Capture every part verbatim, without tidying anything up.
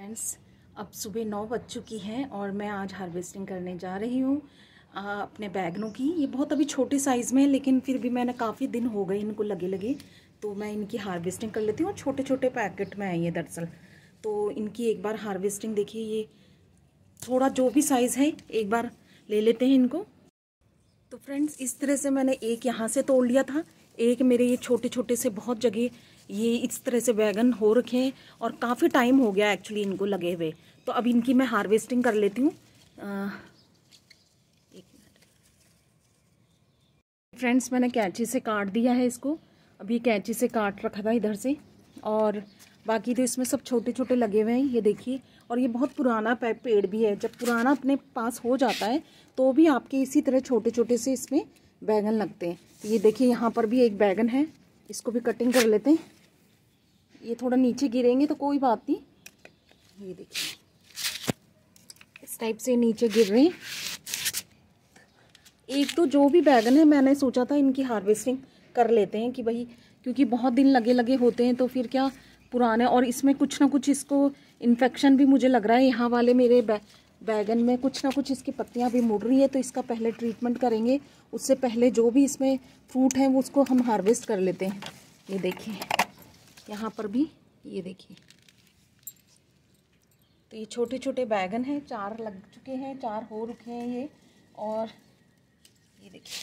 Friends, अब सुबह नौ बज चुकी हैं और मैं आज हार्वेस्टिंग करने जा रही हूँ अपने बैगनों की। ये बहुत अभी छोटे साइज़ में है, लेकिन फिर भी मैंने काफ़ी दिन हो गए इनको लगे लगे, तो मैं इनकी हार्वेस्टिंग कर लेती हूँ। छोटे छोटे पैकेट में है ये दरअसल, तो इनकी एक बार हार्वेस्टिंग देखिए। ये थोड़ा जो भी साइज़ है एक बार ले लेते हैं इनको। तो फ्रेंड्स, इस तरह से मैंने एक यहाँ से तोड़ लिया था, एक मेरे ये छोटे छोटे से बहुत जगह ये इस तरह से बैगन हो रखे हैं और काफ़ी टाइम हो गया एक्चुअली इनको लगे हुए। तो अब इनकी मैं हार्वेस्टिंग कर लेती हूँ। एक मिनट फ्रेंड्स, मैंने कैंची से काट दिया है इसको। अभी कैंची से काट रखा था इधर से, और बाकी तो इसमें सब छोटे छोटे लगे हुए हैं, ये देखिए। और ये बहुत पुराना पेड़ भी है। जब पुराना अपने पास हो जाता है तो भी आपके इसी तरह छोटे छोटे से इसमें बैगन लगते हैं। ये देखिए, यहाँ पर भी एक बैगन है, इसको भी कटिंग कर लेते हैं। ये थोड़ा नीचे गिरेंगे तो कोई बात नहीं, ये देखिए इस टाइप से नीचे गिर रहे हैं। एक तो जो भी बैगन है, मैंने सोचा था इनकी हार्वेस्टिंग कर लेते हैं कि भाई, क्योंकि बहुत दिन लगे लगे होते हैं तो फिर क्या पुराने, और इसमें कुछ ना कुछ इसको इन्फेक्शन भी मुझे लग रहा है। यहाँ वाले मेरे बै, बैगन में कुछ ना कुछ इसकी पत्तियाँ भी मुड़ रही है, तो इसका पहले ट्रीटमेंट करेंगे। उससे पहले जो भी इसमें फ्रूट है वो उसको हम हार्वेस्ट कर लेते हैं। ये देखिए यहाँ पर भी, ये देखिए, तो ये छोटे छोटे बैगन हैं, चार लग चुके हैं, चार हो रुके हैं ये। और ये देखिए,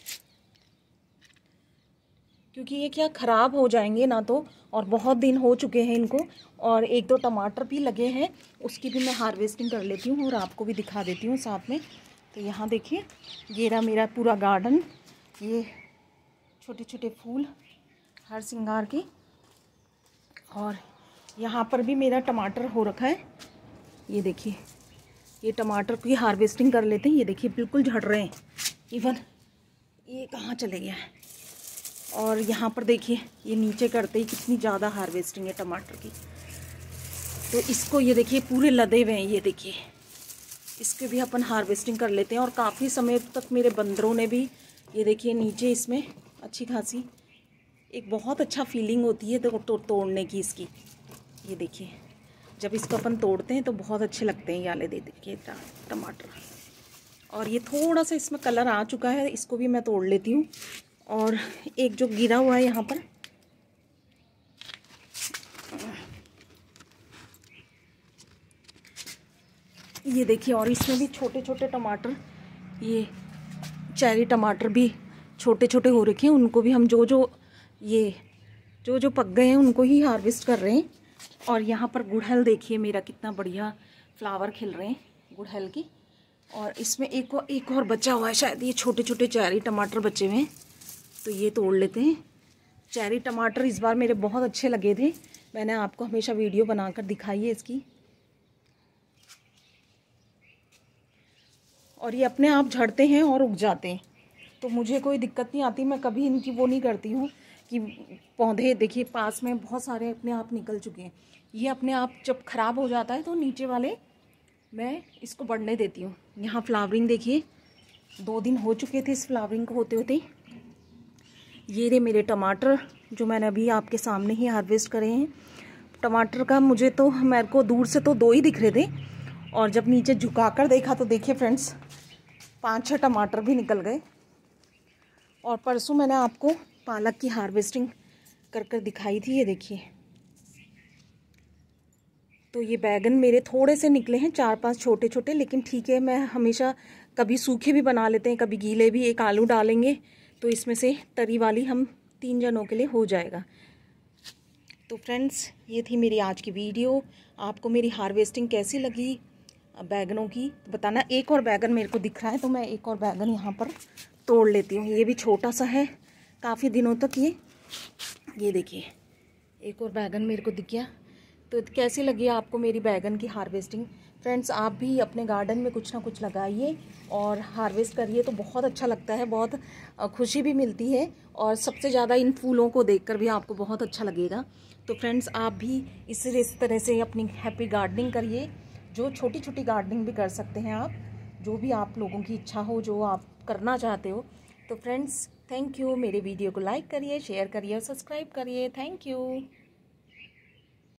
क्योंकि ये क्या ख़राब हो जाएंगे ना, तो और बहुत दिन हो चुके हैं इनको। और एक दो टमाटर भी लगे हैं, उसकी भी मैं हार्वेस्टिंग कर लेती हूँ और आपको भी दिखा देती हूँ साथ में। तो यहाँ देखिए, ये रहा मेरा पूरा गार्डन। ये छोटे छोटे फूल हर श्रृंगार के, और यहाँ पर भी मेरा टमाटर हो रखा है। ये देखिए, ये टमाटर की हार्वेस्टिंग कर लेते हैं। ये देखिए बिल्कुल झड़ रहे हैं, इवन ये कहाँ चले गया है। और यहाँ पर देखिए, ये नीचे करते ही कितनी ज़्यादा हार्वेस्टिंग है टमाटर की। तो इसको ये देखिए पूरे लदे हुए हैं, ये देखिए, इसके भी अपन हार्वेस्टिंग कर लेते हैं। और काफ़ी समय तक मेरे बंदरों ने भी, ये देखिए नीचे इसमें अच्छी खासी एक बहुत अच्छा फीलिंग होती है तो, तो तोड़ने की इसकी। ये देखिए, जब इसको अपन तोड़ते हैं तो बहुत अच्छे लगते हैं ये वाले, दे देखिए टमाटर। और ये थोड़ा सा इसमें कलर आ चुका है, इसको भी मैं तोड़ लेती हूँ। और एक जो गिरा हुआ है यहाँ पर, ये देखिए, और इसमें भी छोटे छोटे टमाटर, ये चेरी टमाटर भी छोटे छोटे हो रखे हैं। उनको भी हम जो जो ये जो जो पक गए हैं उनको ही हार्वेस्ट कर रहे हैं। और यहाँ पर गुड़हल देखिए मेरा कितना बढ़िया फ्लावर खिल रहे हैं गुड़हल की। और इसमें एक और एक और बचा हुआ है शायद, ये छोटे छोटे चेरी टमाटर बचे हुए हैं, तो ये तोड़ लेते हैं। चेरी टमाटर इस बार मेरे बहुत अच्छे लगे थे, मैंने आपको हमेशा वीडियो बनाकर दिखाई है इसकी। और ये अपने आप झड़ते हैं और उग जाते हैं, तो मुझे कोई दिक्कत नहीं आती। मैं कभी इनकी वो नहीं करती हूँ कि पौधे देखिए पास में बहुत सारे अपने आप निकल चुके हैं। ये अपने आप जब ख़राब हो जाता है तो नीचे वाले मैं इसको बढ़ने देती हूँ। यहाँ फ्लावरिंग देखिए, दो दिन हो चुके थे इस फ्लावरिंग को होते होते। ये रहे मेरे टमाटर जो मैंने अभी आपके सामने ही हार्वेस्ट करे हैं। टमाटर का मुझे तो, मेरे को दूर से तो दो ही दिख रहे थे, और जब नीचे झुकाकर देखा तो देखिए फ्रेंड्स, पाँच छः टमाटर भी निकल गए। और परसों मैंने आपको पालक की हार्वेस्टिंग कर कर दिखाई थी, ये देखिए। तो ये बैगन मेरे थोड़े से निकले हैं, चार पांच छोटे छोटे, लेकिन ठीक है, मैं हमेशा कभी सूखे भी बना लेते हैं, कभी गीले भी। एक आलू डालेंगे तो इसमें से तरी वाली हम तीन जनों के लिए हो जाएगा। तो फ्रेंड्स, ये थी मेरी आज की वीडियो। आपको मेरी हार्वेस्टिंग कैसी लगी बैगनों की बताना। एक और बैगन मेरे को दिख रहा है, तो मैं एक और बैगन यहाँ पर तोड़ लेती हूँ। ये भी छोटा सा है, काफ़ी दिनों तक ये ये देखिए, एक और बैगन मेरे को दिख गया। तो कैसी लगी आपको मेरी बैगन की हार्वेस्टिंग? फ्रेंड्स, आप भी अपने गार्डन में कुछ ना कुछ लगाइए और हार्वेस्ट करिए, तो बहुत अच्छा लगता है, बहुत खुशी भी मिलती है। और सबसे ज़्यादा इन फूलों को देखकर भी आपको बहुत अच्छा लगेगा। तो फ्रेंड्स, आप भी इस इस तरह से अपनी हैप्पी गार्डनिंग करिए। जो छोटी छोटी गार्डनिंग भी कर सकते हैं आप, जो भी आप लोगों की इच्छा हो, जो आप करना चाहते हो। तो फ्रेंड्स, थैंक यू। मेरे वीडियो को लाइक करिए, शेयर करिए और सब्सक्राइब करिए। Thank you.